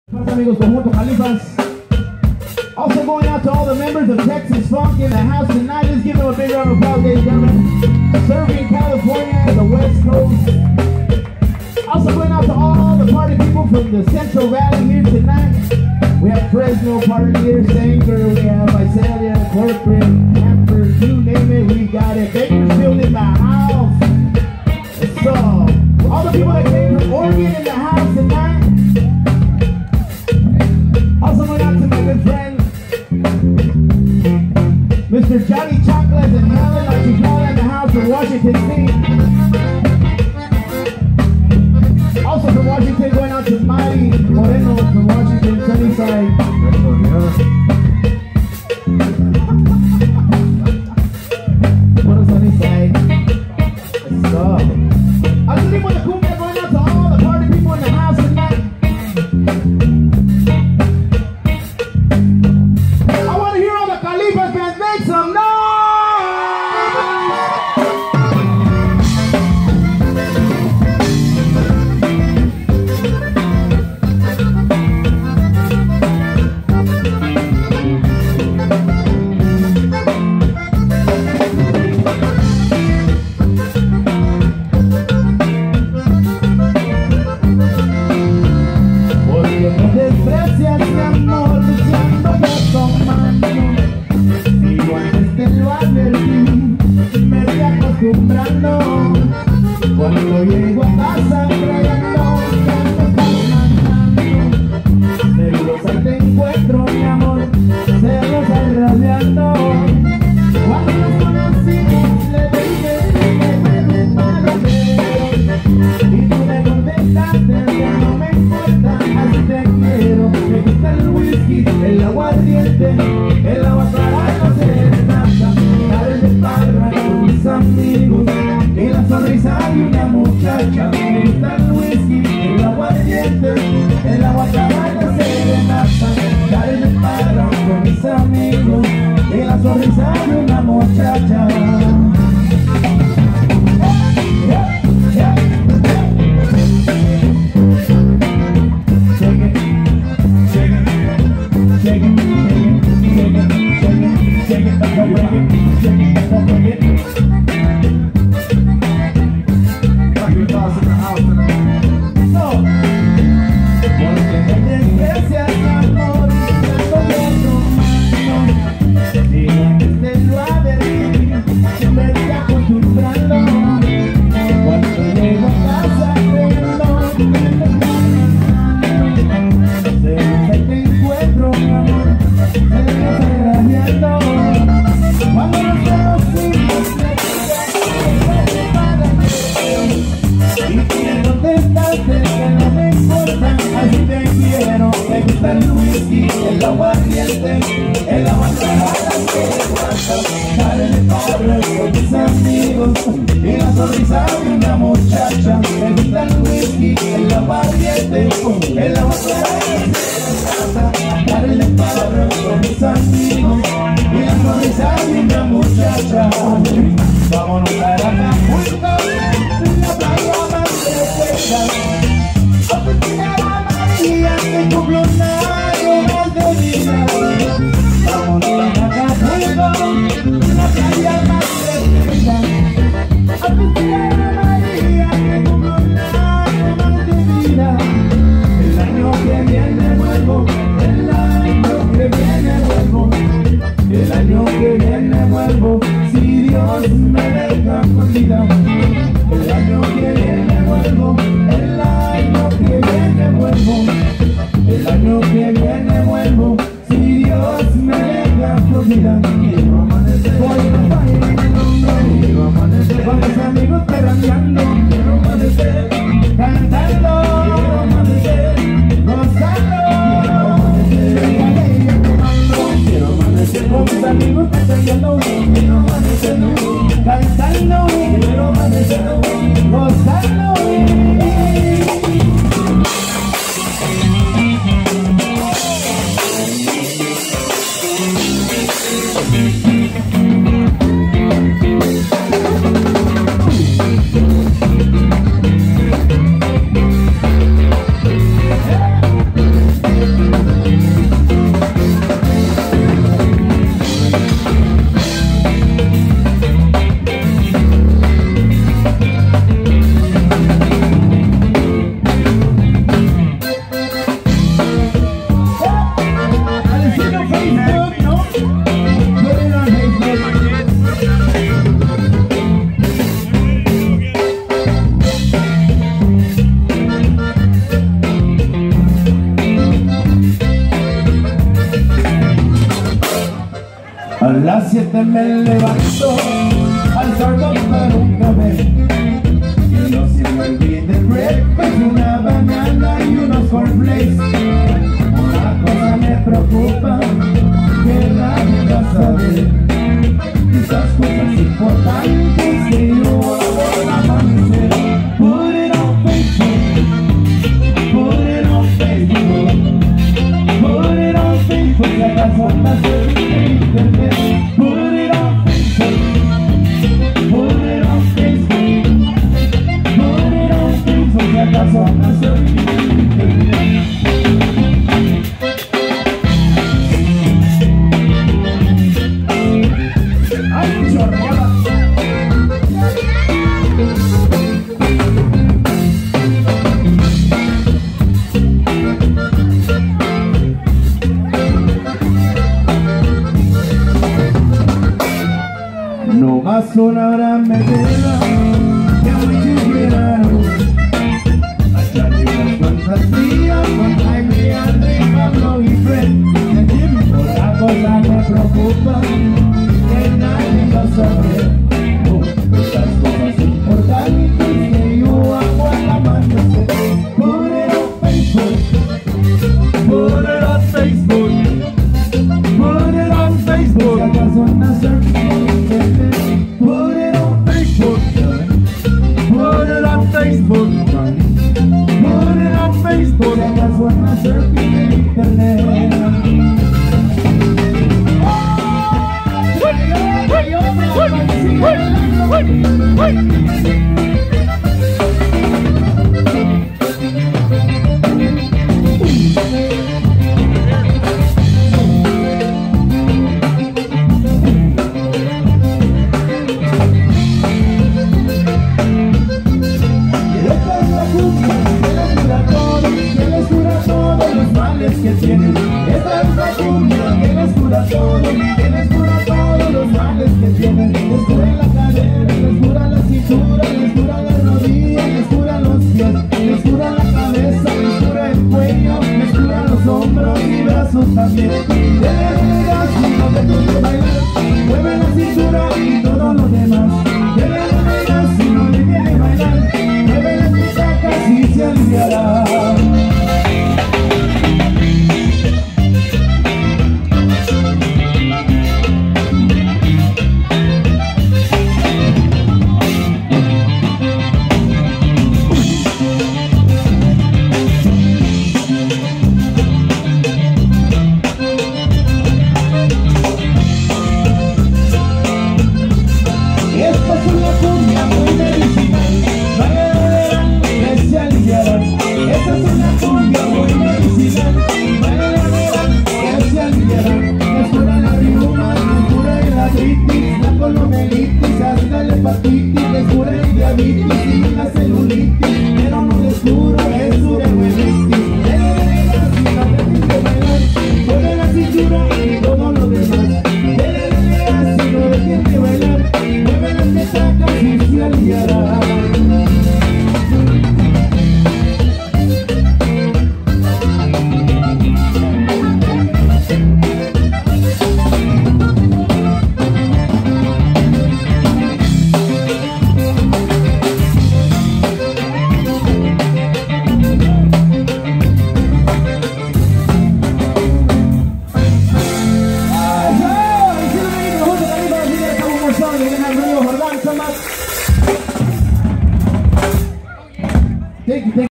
Amigos, Conjunto Califas. Also going out to all the members of Texas Funk in the house tonight. Let's give them a big round of applause, ladies and gentlemen. Serving California and the West Coast. Also going out to all the party people from the Central Valley here tonight. We have Fresno party here, Sanger, we have Visalia, Corporate, Hanford, you name it, we got it. Bakersfield in the house. So, all the people that came from Oregon in the house tonight. Also going out to my good friend, Mr. Johnny Chocolate and Helen Archipelago in the house from Washington State. Also from Washington, going out to Mari Moreno from Washington, Sunnyside. What a Sunnyside. Let's go. I'll just with the cumbia going out to all the party people in the house tonight. I want to hear all the Califas fans make some noise! Cuando llego a casa trayendo celos ahí te encuentro, mi amor, celos ahí radiando. Cuando nos conocimos le dije que me despagaré y tú me contestaste que no me importa, así te quiero. Me gusta el whisky, el aguardiente, el agua clara, no serenata, dar de parra con mis amigos y la sonrisa de una muchacha. Me gusta el whisky, el aguardiente, el agua clara, la serenata, dar de parra con mis amigos y la sonrisa de una muchacha. El whisky, el aguardiente, el agua clara, darle padre con mis amigos y la sonrisa de una muchacha. Me gusta el whisky, el aguardiente, el agua clara, darle padre con mis amigos y la sonrisa de una muchacha. Vámonos a Acapulco, la playa más perfecta. Que cumplo un año más de vida. Vámonos a Acapulco, la playa más perfecta. A festejar a María, que cumplo un año más de vida. El año que viene vuelvo, el año que viene vuelvo, el año que viene vuelvo, si Dios me deja con vida. El año que viene vuelvo, el año que viene vuelvo, el año que las 7 me levanto al Starbucks para un café. Que no se me olvide el breakfast, una banana y unos cornflakes. Una cosa me preocupa, que nadie va a saber. Esas cosas importantes que yo hago al amanecer. Put it on Facebook, put it on Facebook, put it on Facebook, si acaso andas en internet. Put it on Facebook, put it on Facebook, put it on Facebook, si acaso andas en internet. Hay mucho rola. No más una hora me queda, que muy quisiera echarle unas cuantas días con Jaime, André, Pablo y Fred. Otra cosa me preocupa, que nadie va a saber. Estas cosas importantes que yo hago al amanecer. Put it on Facebook, put it on Facebook, put it on Facebook, si acaso nacer. Put it on Facebook, put it on Facebook, put it on Facebook, si acaso nacer en internet. Que tienen, esta es la cumbia que les cura todo, que les cura todos los males que tienen. Les cura la cadera, les cura la cintura, les cura la rodilla, les cura los pies, les cura la cabeza, les cura el cuello, les cura los hombros y brazos también. Llegas, no te gusta bailar, mueve la cintura y